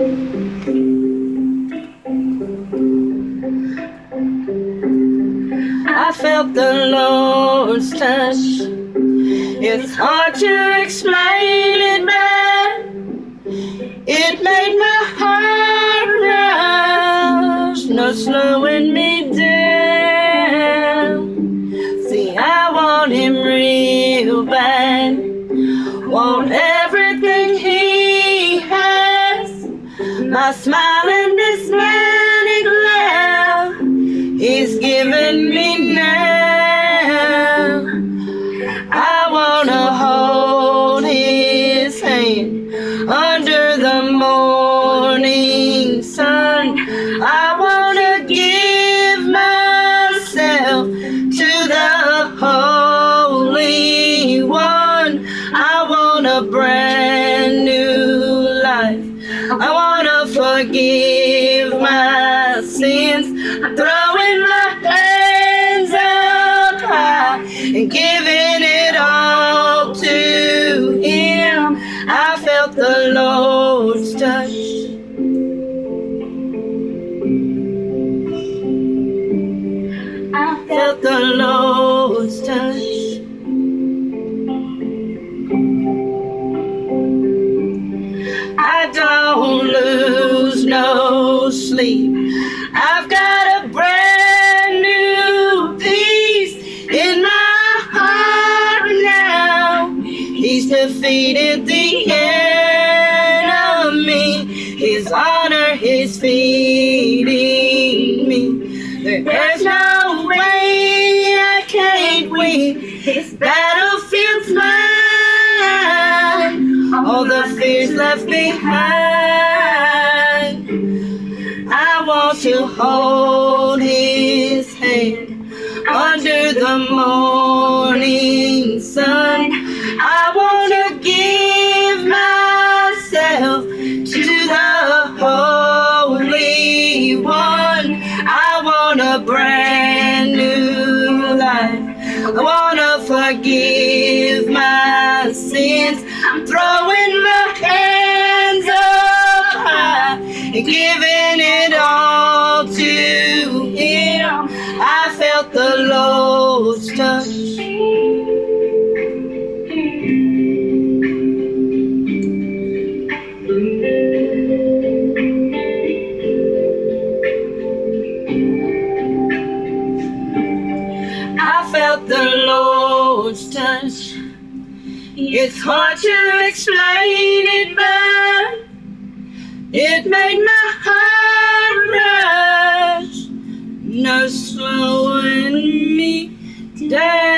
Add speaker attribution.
Speaker 1: I felt the Lord's touch. It's hard to explain it, but it made my heart rush, no slowing me down. See, I want him real bad, want everything he has. My smile and this manic laugh he's given me now. I wanna hold his hand under the morning sun. I wanna give myself to the Holy One. I want a brand new life. I wanna forgive my sins. I'm throwing my hands up high and giving it all to him. I felt the Lord's touch. I felt the Lord's touch. I don't lose no sleep. I've got a brand new peace in my heart now. He's defeated the enemy. His honor is feeding me. There's no way I can't win. His battlefield's mine. All the fears left behind. I want to hold his hand under the morning sun. I want to give myself to the Holy One. I want a brand new life. I want to forgive my sins. I'm throwing my hands up high and giving it all to him. I felt the Lord's touch. I felt the Lord's touch. It's hard to explain it, but it made my heart rush, no slowing me down.